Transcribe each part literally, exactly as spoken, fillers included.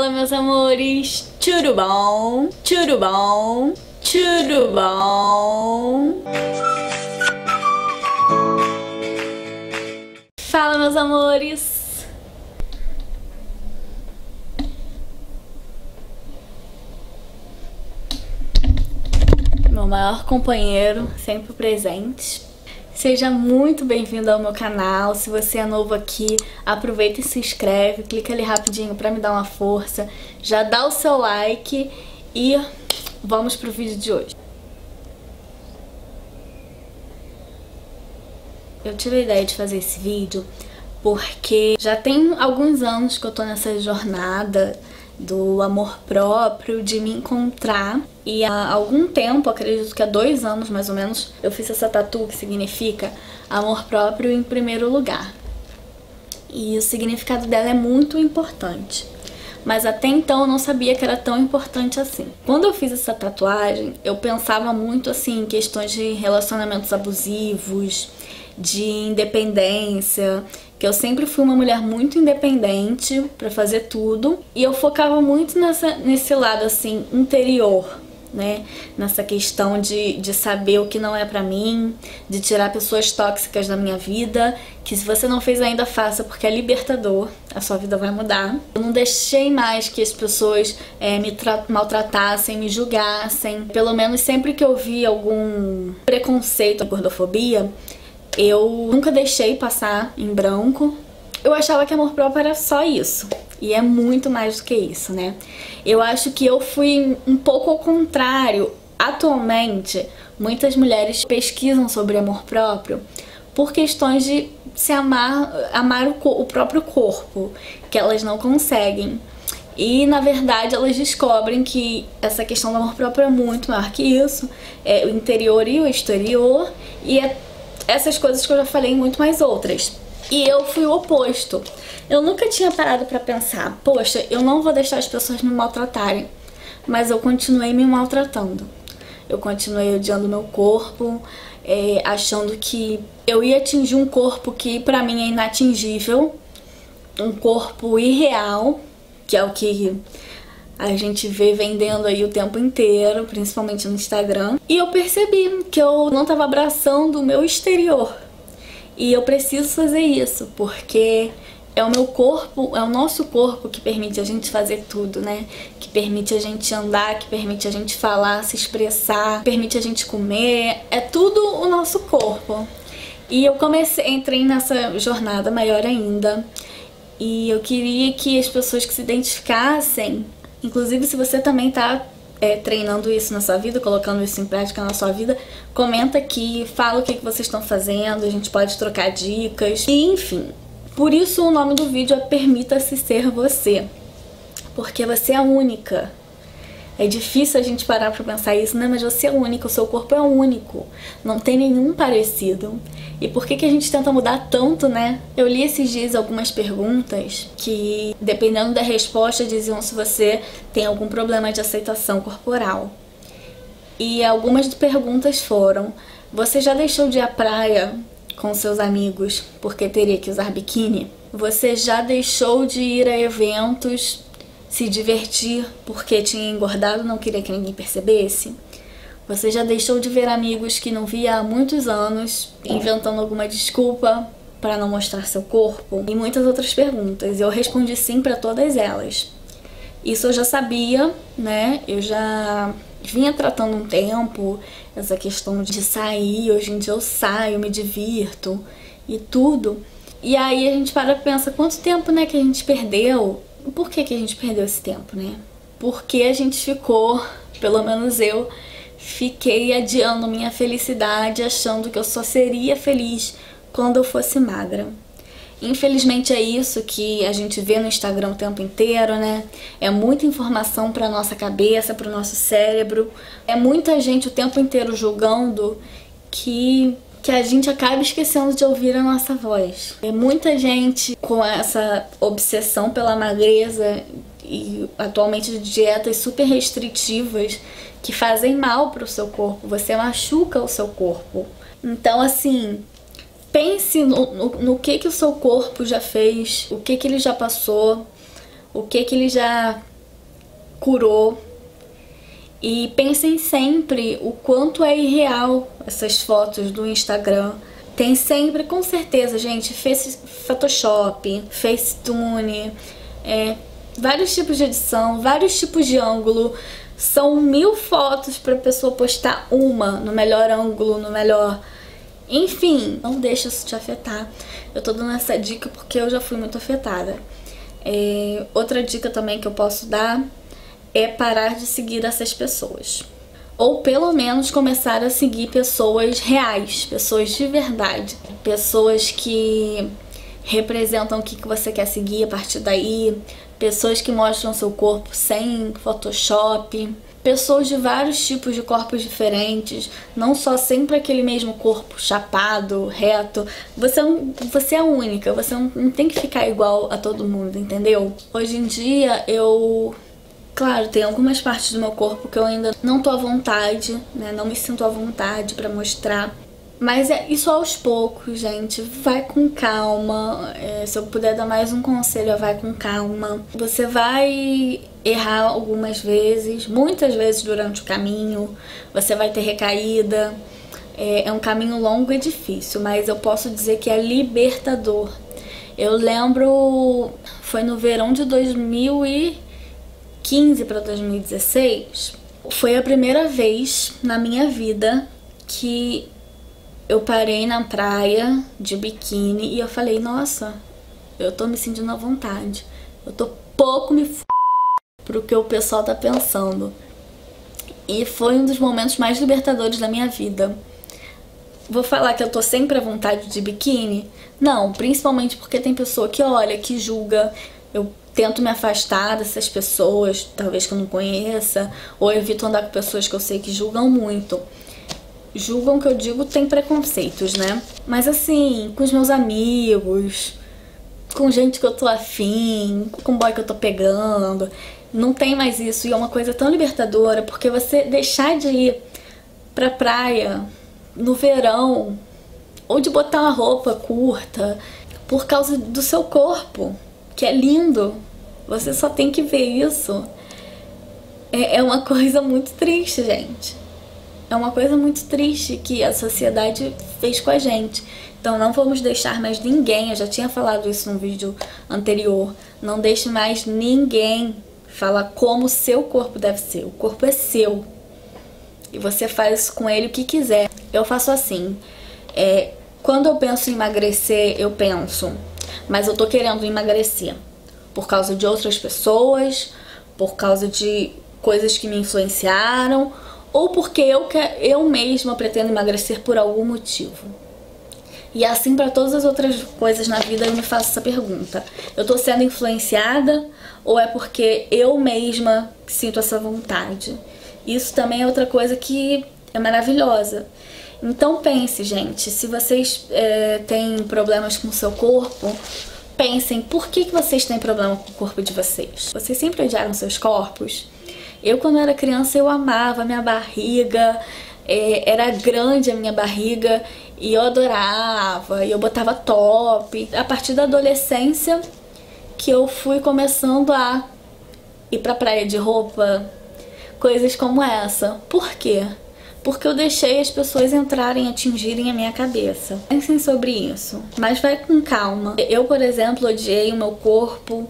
Fala, meus amores, tudo bom? Tudo bom? Tudo bom? Fala, meus amores. Meu maior companheiro, sempre presente. Seja muito bem-vindo ao meu canal. Se você é novo aqui, aproveita e se inscreve, clica ali rapidinho pra me dar uma força, já dá o seu like e vamos pro vídeo de hoje. Eu tive a ideia de fazer esse vídeo porque já tem alguns anos que eu tô nessa jornada do amor próprio, de me encontrar. E há algum tempo, acredito que há dois anos mais ou menos, eu fiz essa tatu que significa amor próprio em primeiro lugar. E o significado dela é muito importante. Mas até então eu não sabia que era tão importante assim. Quando eu fiz essa tatuagem, eu pensava muito assim em questões de relacionamentos abusivos, de independência, que eu sempre fui uma mulher muito independente pra fazer tudo, e eu focava muito nessa, nesse lado assim, interior, né? Nessa questão de, de saber o que não é pra mim, de tirar pessoas tóxicas da minha vida, que se você não fez ainda, faça, porque é libertador, a sua vida vai mudar. Eu não deixei mais que as pessoas é, me maltratassem, me julgassem. Pelo menos sempre que eu vi algum preconceito, gordofobia, eu nunca deixei passar em branco. Eu achava que amor próprio era só isso. E é muito mais do que isso, né? Eu acho que eu fui um pouco ao contrário. Atualmente, muitas mulheres pesquisam sobre amor próprio por questões de se amar, amar o, o próprio corpo, que elas não conseguem. E, na verdade, elas descobrem que essa questão do amor próprio é muito maior que isso. É o interior e o exterior. E é essas coisas que eu já falei, muito mais outras. E eu fui o oposto. Eu nunca tinha parado pra pensar, poxa, eu não vou deixar as pessoas me maltratarem. Mas eu continuei me maltratando. Eu continuei odiando meu corpo, é, achando que eu ia atingir um corpo que pra mim é inatingível. Um corpo irreal, que é o que a gente vê vendendo aí o tempo inteiro, principalmente no Instagram. E eu percebi que eu não tava abraçando o meu exterior. E eu preciso fazer isso, porque é o meu corpo, é o nosso corpo que permite a gente fazer tudo, né? Que permite a gente andar, que permite a gente falar, se expressar, permite a gente comer. É tudo o nosso corpo. E eu comecei, entrei nessa jornada maior ainda. E eu queria que as pessoas que se identificassem, inclusive se você também tá é, treinando isso na sua vida, colocando isso em prática na sua vida, comenta aqui, fala o que, que vocês estão fazendo, a gente pode trocar dicas. E enfim, por isso o nome do vídeo é Permita-se Ser Você. Porque você é única. É difícil a gente parar pra pensar isso, né? Mas você é única, o seu corpo é único. Não tem nenhum parecido. E por que que a gente tenta mudar tanto, né? Eu li esses dias algumas perguntas que, dependendo da resposta, diziam se você tem algum problema de aceitação corporal. E algumas perguntas foram: você já deixou de ir à praia com seus amigos porque teria que usar biquíni? Você já deixou de ir a eventos, se divertir porque tinha engordado, não queria que ninguém percebesse? Você já deixou de ver amigos que não via há muitos anos, inventando alguma desculpa para não mostrar seu corpo? E muitas outras perguntas. Eu respondi sim para todas elas. Isso eu já sabia, né? Eu já vinha tratando um tempo essa questão de sair. Hoje em dia eu saio, me divirto e tudo. E aí a gente para e pensa, quanto tempo, né, que a gente perdeu? Por que que a gente perdeu esse tempo, né? Porque a gente ficou, pelo menos eu, fiquei adiando minha felicidade, achando que eu só seria feliz quando eu fosse magra. Infelizmente é isso que a gente vê no Instagram o tempo inteiro, né? É muita informação pra nossa cabeça, pro nosso cérebro. É muita gente o tempo inteiro julgando que... que a gente acaba esquecendo de ouvir a nossa voz. É muita gente com essa obsessão pela magreza e atualmente de dietas super restritivas que fazem mal pro seu corpo. Você machuca o seu corpo. Então, assim, pense no, no, no que que o seu corpo já fez, o que que ele já passou, o que que ele já curou. E pensem sempre o quanto é irreal essas fotos do Instagram. Tem sempre, com certeza, gente, Face, Photoshop, Facetune, é, vários tipos de edição, vários tipos de ângulo. São mil fotos para a pessoa postar uma no melhor ângulo, no melhor... Enfim, não deixa isso te afetar. Eu tô dando essa dica porque eu já fui muito afetada. É, outra dica também que eu posso dar é parar de seguir essas pessoas. Ou pelo menos começar a seguir pessoas reais, pessoas de verdade. Pessoas que representam o que você quer seguir a partir daí. Pessoas que mostram seu corpo sem Photoshop. Pessoas de vários tipos de corpos diferentes. Não só sempre aquele mesmo corpo chapado, reto. Você, você é única, você não, não tem que ficar igual a todo mundo, entendeu? Hoje em dia eu... Claro, tem algumas partes do meu corpo que eu ainda não tô à vontade, né? Não me sinto à vontade pra mostrar. Mas é isso aos poucos, gente. Vai com calma. É, se eu puder dar mais um conselho, vai com calma. Você vai errar algumas vezes, muitas vezes durante o caminho. Você vai ter recaída. É, é um caminho longo e difícil, mas eu posso dizer que é libertador. Eu lembro, foi no verão de dois mil e quinze para dois mil e dezesseis, foi a primeira vez na minha vida que eu parei na praia de biquíni e eu falei, nossa, eu tô me sentindo à vontade, eu tô pouco me f... pro que o pessoal tá pensando. E foi um dos momentos mais libertadores da minha vida. Vou falar que eu tô sempre à vontade de biquíni? Não, principalmente porque tem pessoa que olha, que julga. Eu tento me afastar dessas pessoas, talvez que eu não conheça, ou evito andar com pessoas que eu sei que julgam muito. Julgam, que eu digo, tem preconceitos, né? Mas assim, com os meus amigos, com gente que eu tô afim, com boy que eu tô pegando, não tem mais isso. E é uma coisa tão libertadora, porque você deixar de ir pra praia no verão, ou de botar uma roupa curta, por causa do seu corpo, que é lindo. Você só tem que ver isso. É, é uma coisa muito triste, gente. É uma coisa muito triste que a sociedade fez com a gente. Então não vamos deixar mais ninguém, eu já tinha falado isso num vídeo anterior, não deixe mais ninguém falar como o seu corpo deve ser. O corpo é seu. E você faz com ele o que quiser. Eu faço assim, é, quando eu penso em emagrecer, eu penso, mas eu tô querendo emagrecer por causa de outras pessoas, por causa de coisas que me influenciaram, ou porque eu, eu mesma pretendo emagrecer por algum motivo. E assim para todas as outras coisas na vida eu me faço essa pergunta. Eu tô sendo influenciada ou é porque eu mesma sinto essa vontade? Isso também é outra coisa que é maravilhosa. Então pense, gente, se vocês é, têm problemas com o seu corpo, pensem por que, que vocês têm problema com o corpo de vocês. Vocês sempre odiaram seus corpos? Eu, quando era criança, eu amava a minha barriga, é, era grande a minha barriga e eu adorava, e eu botava top. A partir da adolescência que eu fui começando a ir pra praia de roupa, coisas como essa. Por quê? Porque eu deixei as pessoas entrarem, atingirem a minha cabeça. Pensem sobre isso, mas vai com calma. Eu, por exemplo, odiei o meu corpo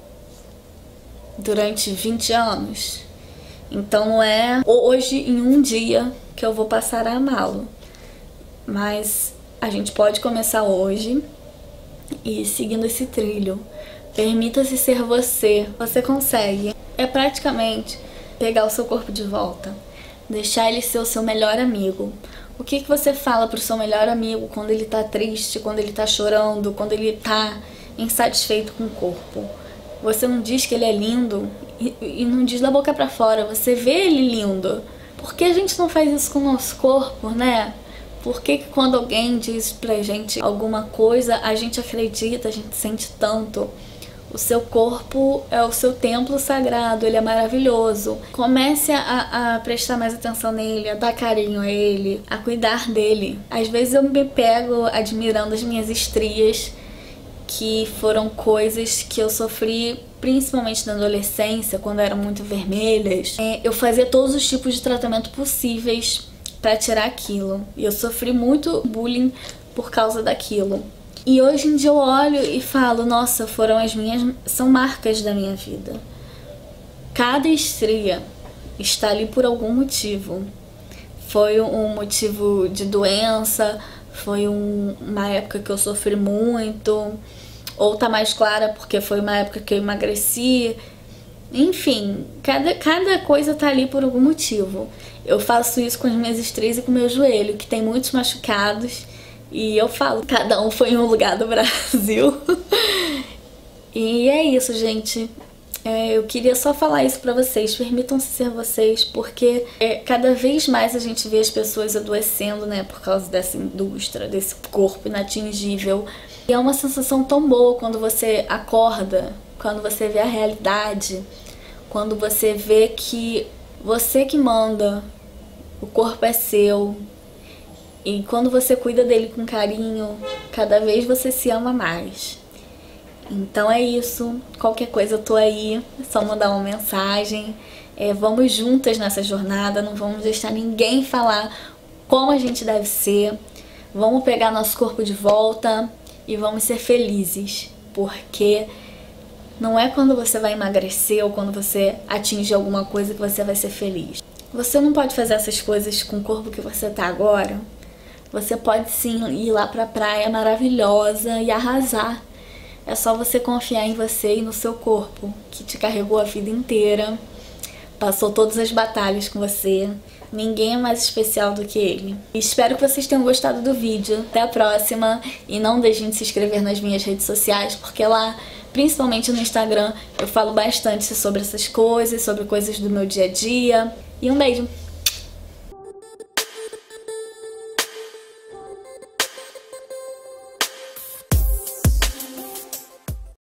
durante vinte anos. Então não é hoje, em um dia, que eu vou passar a amá-lo. Mas a gente pode começar hoje e ir seguindo esse trilho. Permita-se ser você. Você consegue. É praticamente pegar o seu corpo de volta. Deixar ele ser o seu melhor amigo. O que, que você fala pro seu melhor amigo quando ele tá triste, quando ele tá chorando, quando ele tá insatisfeito com o corpo? Você não diz que ele é lindo e, e não diz da boca pra fora, você vê ele lindo. Por que a gente não faz isso com o nosso corpo, né? Por que, que quando alguém diz pra gente alguma coisa, a gente acredita, a gente sente tanto? O seu corpo é o seu templo sagrado, ele é maravilhoso. Comece a, a prestar mais atenção nele, a dar carinho a ele, a cuidar dele. Às vezes eu me pego admirando as minhas estrias, que foram coisas que eu sofri principalmente na adolescência, quando eram muito vermelhas, é, eu fazia todos os tipos de tratamento possíveis pra tirar aquilo. E eu sofri muito bullying por causa daquilo. E hoje em dia eu olho e falo, nossa, foram as minhas, são marcas da minha vida. Cada estria está ali por algum motivo. Foi um motivo de doença, foi um, uma época que eu sofri muito, ou tá mais clara porque foi uma época que eu emagreci. Enfim, cada, cada coisa tá ali por algum motivo. Eu faço isso com as minhas estrias e com o meu joelho, que tem muitos machucados. E eu falo, cada um foi em um lugar do Brasil. E é isso, gente. É, eu queria só falar isso pra vocês. Permitam-se ser vocês, porque é, cada vez mais a gente vê as pessoas adoecendo, né? Por causa dessa indústria, desse corpo inatingível. E é uma sensação tão boa quando você acorda, quando você vê a realidade, quando você vê que você que manda, o corpo é seu. E quando você cuida dele com carinho, cada vez você se ama mais. Então é isso, qualquer coisa eu tô aí, é só mandar uma mensagem. É, vamos juntas nessa jornada, não vamos deixar ninguém falar como a gente deve ser. Vamos pegar nosso corpo de volta e vamos ser felizes, porque não é quando você vai emagrecer ou quando você atingir alguma coisa que você vai ser feliz. Você não pode fazer essas coisas com o corpo que você tá agora. Você pode sim ir lá pra praia maravilhosa e arrasar. É só você confiar em você e no seu corpo, que te carregou a vida inteira, passou todas as batalhas com você. Ninguém é mais especial do que ele. Espero que vocês tenham gostado do vídeo. Até a próxima. E não deixem de se inscrever nas minhas redes sociais, porque lá, principalmente no Instagram, eu falo bastante sobre essas coisas, sobre coisas do meu dia a dia. E um beijo!